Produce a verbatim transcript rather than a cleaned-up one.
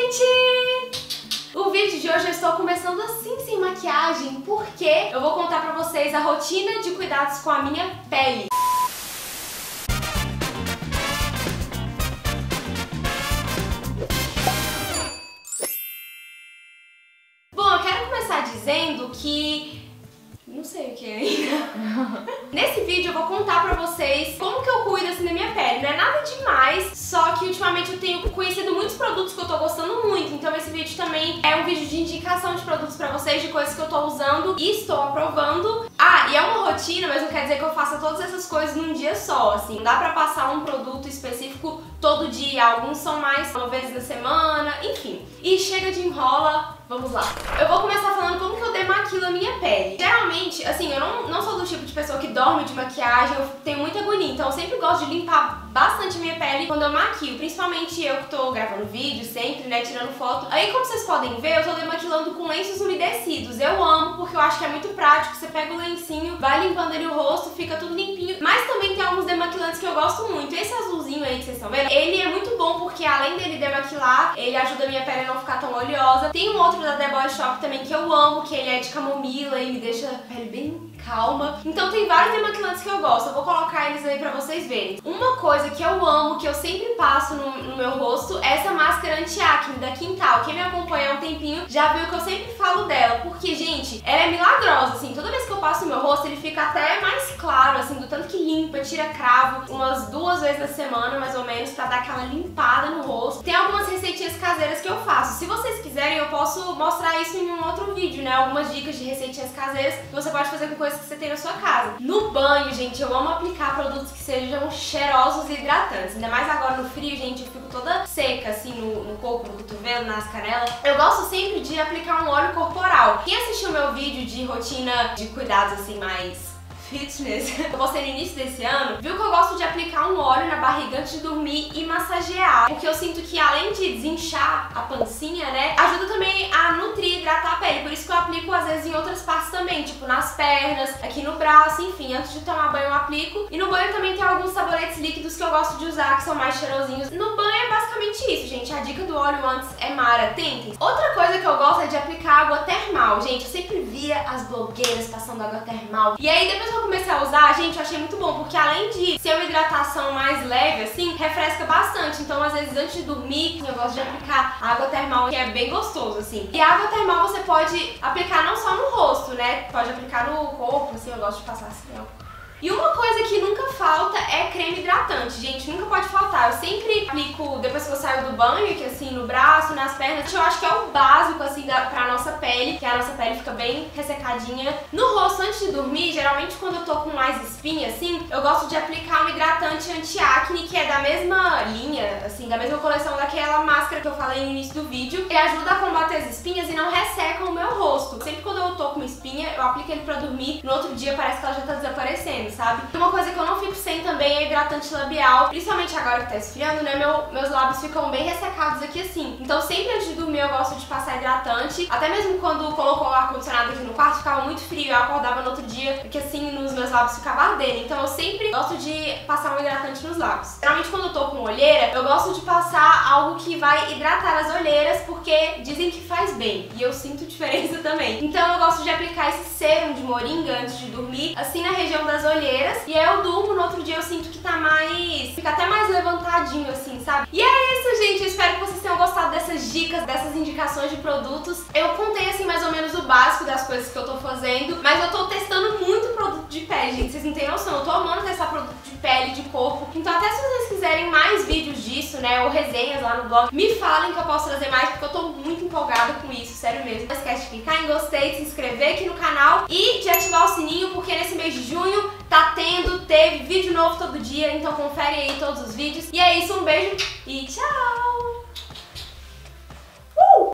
gente! O vídeo de hoje eu estou começando assim, sem maquiagem, porque eu vou contar pra vocês a rotina de cuidados com a minha pele. Bom, eu quero começar dizendo que... não sei o que ainda. Nesse vídeo eu vou contar pra vocês como que eu cuido assim da minha pele. Não é nada demais, só que ultimamente eu tenho conhecido muitos produtos que eu tô gostando muito. Então esse vídeo também é um vídeo de indicação de produtos pra vocês, de coisas que eu tô usando e estou aprovando. Ah, e é uma rotina, mas não quer dizer que eu faça todas essas coisas num dia só, assim. Não dá pra passar um produto específico todo dia. Alguns são mais uma vez na semana, enfim. E chega de enrola, vamos lá. Eu vou começar falando como que eu demaquilo a minha pele. Geralmente, assim, eu não, não sou do tipo de pessoa que dorme de maquiagem, eu tenho muita agonia, então eu sempre gosto de limpar bastante a minha pele quando eu maquio, principalmente eu que tô gravando vídeo sempre, né, tirando foto. Aí, como vocês podem ver, eu tô demaquilando com lenços umedecidos. Eu amo, porque eu acho que é muito prático, você pega o lencinho, vai limpando ali o rosto, fica tudo limpinho. Mas também tem alguns demaquilantes que eu gosto muito. Esse azulzinho aí que vocês estão vendo, ele é muito bom porque além dele demaquilar, ele ajuda a minha pele a não ficar tão oleosa. Tem um outro da The Body Shop também que eu amo, que ele é de camomila e me deixa a pele bem calma. Então tem vários demaquilantes que eu gosto, eu vou colocar eles aí pra vocês verem. Uma coisa que eu amo, que eu sempre passo no, no meu rosto, é essa máscara anti-acne da Quintal. Quem me acompanha há um tempinho já viu que eu sempre falo dela, porque, gente, ela é milagrosa, assim. Toda vez que eu passo no meu rosto, ele fica até mais claro, assim, do tanto que limpa, tira cravo, umas duas vezes na semana, mais ou menos, pra dar aquela limpada no rosto. Tem algumas receitinhas caseiras que eu faço. Se vocês quiserem, eu posso mostrar isso em um outro vídeo, né? Algumas dicas de receitinhas caseiras que você pode fazer com coisas que você tem na sua casa. No banho, gente, eu amo aplicar produtos que sejam cheirosos e hidratantes. Ainda mais agora no frio, gente, eu fico toda seca, assim, no, no corpo, no cotovelo, nas canelas. Eu gosto sempre de aplicar um óleo corporal. Quem assistiu meu vídeo de rotina de cuidados, assim, mais fitness, eu postei no início desse ano, viu que eu gosto de aplicar um óleo na barriga antes de dormir e massagear, porque eu sinto que além de desinchar a pancinha, né, ajuda também a nutrir e hidratar a pele, por isso que eu aplico às vezes em outras partes também, tipo nas pernas, aqui no braço, enfim, antes de tomar banho eu aplico. E no banho também tem alguns sabonetes líquidos que eu gosto de usar, que são mais cheirosinhos. No banho é basicamente isso, gente, a dica do óleo antes é mara, tentem. Outra coisa que eu gosto é de aplicar água termal, gente, eu sempre via as blogueiras passando água termal, e aí depois que eu comecei a usar, gente, eu achei muito bom, porque além de ser uma hidratação mais leve, assim, refresca bastante. Então, às vezes, antes de dormir, eu gosto de aplicar água termal, que é bem gostoso, assim. E a água termal você pode aplicar não só no rosto, né? Pode aplicar no corpo, assim, eu gosto de passar assim, ó. E uma coisa que nunca falta é creme hidratante, gente, nunca pode faltar. Eu sempre aplico depois que eu saio do banho, que assim, no braço, nas pernas. Eu acho que é o básico, assim, da, pra nossa pele, que a nossa pele fica bem ressecadinha. No rosto, antes de dormir, geralmente quando eu tô com mais espinha, assim, eu gosto de aplicar um hidratante anti-acne, que é da mesma linha, assim, da mesma coleção daquela máscara que eu falei no início do vídeo. Ele ajuda a combater as espinhas e não resseca o meu rosto. Sempre quando eu tô com uma espinha, eu aplico ele pra dormir, no outro dia parece que ela já tá desaparecendo, sabe? Uma coisa que eu não fico sem também é hidratante labial, principalmente agora que tá esfriando, né? Meu, meus lábios ficam bem ressecados aqui assim. Então sempre antes de dormir eu gosto de passar hidratante. Até mesmo quando colocou o ar-condicionado aqui no quarto, ficava muito frio, eu acordava no outro dia, porque assim, nos meus lábios ficava ardendo. Então eu sempre gosto de passar um hidratante nos lábios. Geralmente quando eu tô com olheira, eu gosto de passar algo que vai hidratar as olheiras, porque dizem que faz bem. E eu sinto diferença também. Então eu gosto de aplicar esse sérum de moringa antes de dormir, assim na região das olheiras. E aí eu durmo, no outro dia eu sinto que tá mais... fica até mais levantadinho, assim, sabe? E é isso, gente. Eu espero que vocês tenham gostado dessas dicas, dessas indicações de produtos. Eu contei, assim, mais ou menos o básico das coisas que eu tô fazendo, mas eu tô testando muito produto de pele, gente. Vocês não têm noção. Eu tô amando testar produto de pele, de corpo. Então até se vocês quiserem mais vídeos disso, né, ou resenhas lá no blog, me falem que eu posso trazer mais, porque eu tô muito empolgada com isso, sério mesmo. Não esquece de clicar em gostei, de se inscrever aqui no canal e de ativar o sininho, porque nesse mês de junho tá tendo, teve vídeo novo todo dia, então confere aí todos os vídeos. E é isso, um beijo e tchau!